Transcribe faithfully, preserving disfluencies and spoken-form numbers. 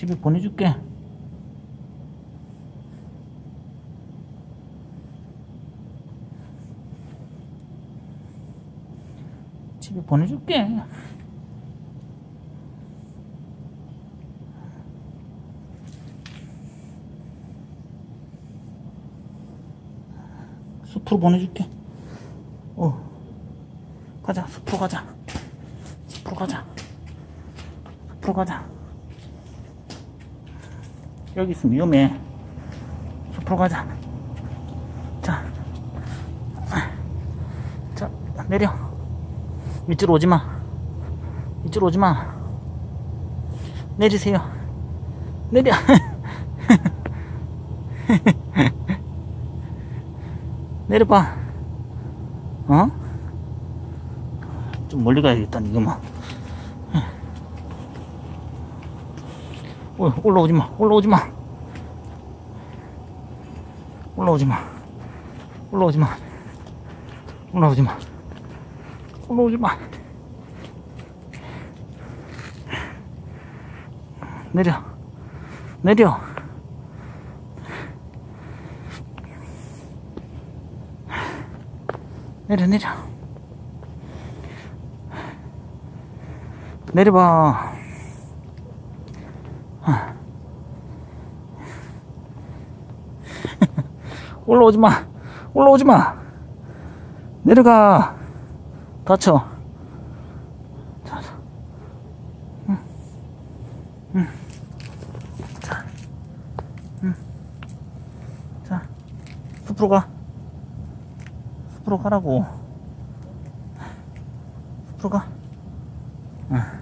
집에 보내줄게. 집에 보내줄게. 숲으로 보내줄게. 어, 가자. 숲으로 가자. 숲으로 가자. 숲으로 가자. 여기 있으면 위험해. 숲으로 가자. 자, 자, 내려. 이쪽으로 오지 마. 이쪽으로 오지 마. 내리세요. 내려. 내려봐. 어? 좀 멀리 가야겠다, 이거만. 어, 올라오지 마. 올라오지 마. 올라오지 마. 올라오지 마. 올라오지 마. 올라오지 마. 내려. 내려. 내려, 내려. 내려봐. 올라오지 마. 올라오지 마. 내려가. 다쳐. 자, 자. 응. 응. 자. 응. 자. 숲으로 가. 숲으로 가라고. 숲으로 가. 응.